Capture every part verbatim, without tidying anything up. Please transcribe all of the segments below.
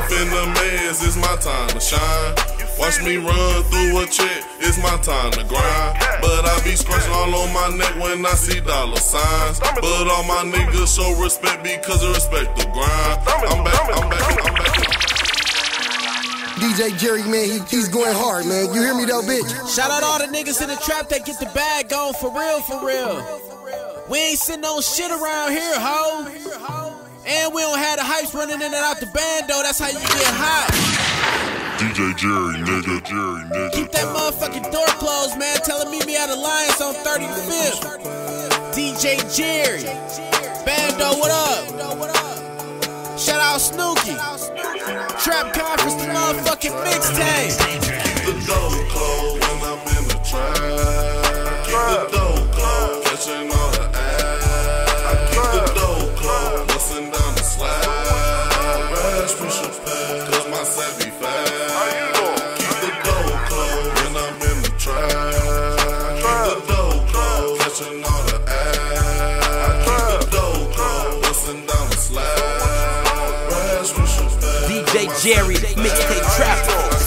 off in the maze, it's my time to shine. Watch me run through a check, it's my time to grind. But I be scratching all on my neck when I see dollar signs. But all my niggas show respect because they respect the grind. I'm back, I'm back, I'm back. D J Jerry, man, he, he's going hard, man. You hear me though, bitch? Shout out all the niggas in the trap that get the bag on for real, for real. We ain't sitting on shit around here, ho. And we don't have the hypes running in and out the band, though. That's how you get hot. D J Jerry, nigga, Jerry, nigga. Keep that motherfucking door closed, man. Tell him meet me at Alliance on thirty-fifth. D J Jerry. Bando, what up? Shout out Snooki. Trap Conference, the motherfucking mixtape. Keep the door closed when I'm in the trap. Keep the door closed, catching all the ass. Keep the door closed, busting down the slab. Rash, push a pad, cause my set be fast. Keep the door closed when I'm in the trap. Keep the door closed, catching all the ass. Keep the door closed, busting down the slab. Rash, push a pad. D J Jerry, mixtape trap.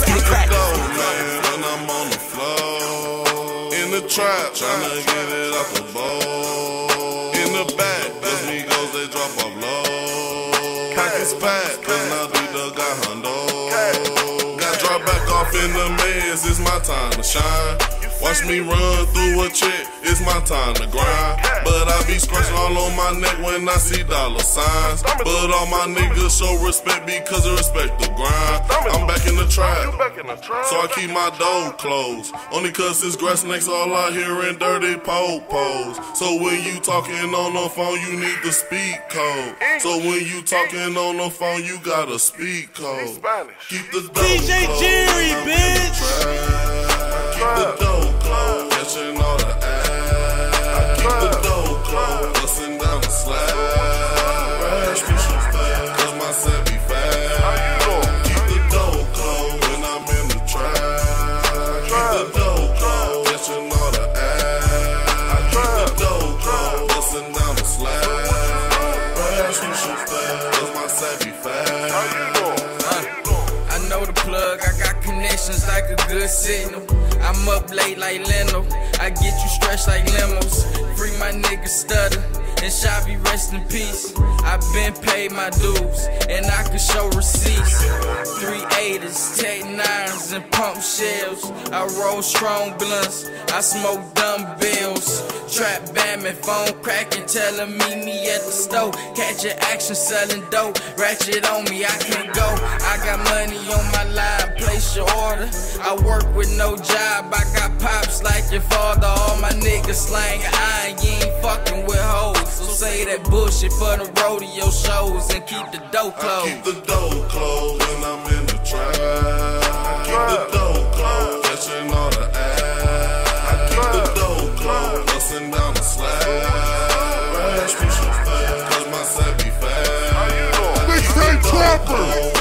When I'm on the floor, in the trap, tryna get it out the bowl. In the back, cause me goes, they drop off low. Cock is packed, cause now the got hundo. Got drop back off in the maze, it's my time to shine. Watch me run through a check, it's my time to grind. But I be scratching all on my neck when I see dollar signs. But all my niggas show respect because they respect the grind. I'm back in the trap, so I keep my door closed. Only cause this grass snakes all out here in dirty po-pos. So when you talking on the phone, you need to speak code. So when you talking on the phone, you gotta speak code. Keep the door D J Jerry, bitch. Keep the door closed, catching all the ass. Keep the door closed, busting down the slab. Rash, push a pad, cause my set be fast. Keep the door closed when I'm in the trap. Keep the door closed, catching all the ass. Keep the door closed, busting down the slab. Rash, push a pad, cause my set be fast. I know the plug, I got connections like a good signal. I'm up late like Leno, I get you stretched like limos. Free my nigga Stutter, and Shabby rest in peace. I been paid my dues, and I can show receipts. Three eighties, Tech nines, and pump shells. I roll strong blunts, I smoke dumbbells. Trap bamming, phone cracking, telling meet me at the store. Catch your action, selling dope, ratchet on me, I can't go. I got money on my line, place your order. I work with no job, I got pops like your father. All my niggas slang iron, you ain't fucking with hoes. So say that bullshit for the rodeo shows and keep the door closed. I keep the door closed when I'm in the trap. Keep the door closed, catching all the ass. Keep the door closed, busting down the slab. Rash, push a pad, cause my set be fast. Mixtape Trapper.